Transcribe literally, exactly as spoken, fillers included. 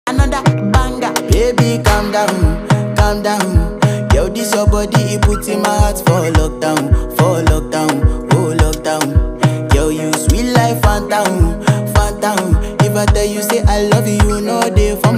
another banger. Baby, calm down, calm down. Yo, this your body, it puts in my heart for lockdown, for lockdown, oh lockdown. Yo, you sweet life, phantom, phantom. If I tell you say I love you, no day for